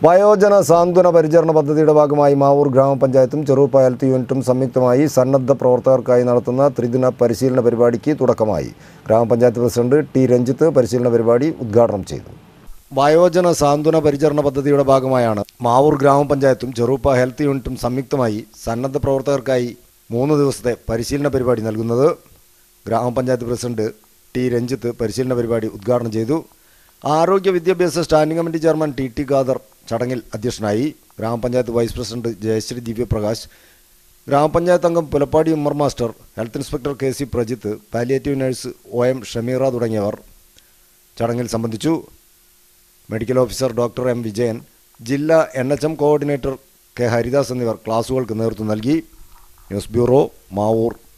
വയോജന സാന്ത്വന പരിചരണ പദ്ധതിയുടെ ഭാഗമായി മാവൂർ ഗ്രാമപഞ്ചായത്തും ചെറുപ്പ ഹെൽത്ത് യൂണിറ്റും സംയുക്തമായി സന്നദ്ധ പ്രവർത്തകർക്കായി നടത്തുന്ന ത്രിദിന പരിശീലന പരിപാടിക്ക് തുടക്കമായി. ഗ്രാമപഞ്ചായത്ത് പ്രസിഡന്റ് ടി രഞ്ജിത്ത് പരിശീലന പരിപാടി ഉദ്ഘാടനം ചെയ്തു. വയോജന സാന്ത്വന പരിചരണ പദ്ധതിയുടെ ഭാഗമായാണ് മാവൂർ ഗ്രാമപഞ്ചായത്തും ചെറുപ്പ ഹെൽത്ത് യൂണിറ്റും സംയുക്തമായി സന്നദ്ധ പ്രവർത്തകർക്കായി 3 ദിവസത്തെ പരിശീലന പരിപാടി നൽകുന്നത്. ഗ്രാമപഞ്ചായത്ത് പ്രസിഡന്റ് ടി രഞ്ജിത്ത് പരിശീലന പരിപാടി ഉദ്ഘാടനം ചെയ്തു. ആരോഗ്യ വിദ്യാഭ്യാസ standing committee chairman T Khader ചടങ്ങിൽ അധ്യക്ഷനായി. ഗ്രാമപഞ്ചായത്ത് വൈസ് പ്രസിഡന്റ് ജയശ്രീ ദിവ്യപ്രകാശ്, ഗ്രാമപഞ്ചായത്ത് അംഗം Pulappadi Ummer master, health inspector K C. Prajith, palliative nurse OM Shameera തുടങ്ങിയവർ ചടങ്ങിൽ സംബന്ധിച്ചു. Medical officer doctor M. Vijayan, ജില്ലാ NHM കോർഡിനേറ്റർ കെ. ഹരിദാസ് എന്നിവർ ക്ലാസുകൾക്ക് നേതൃത്വം നൽകി. News bureau, Mavoor.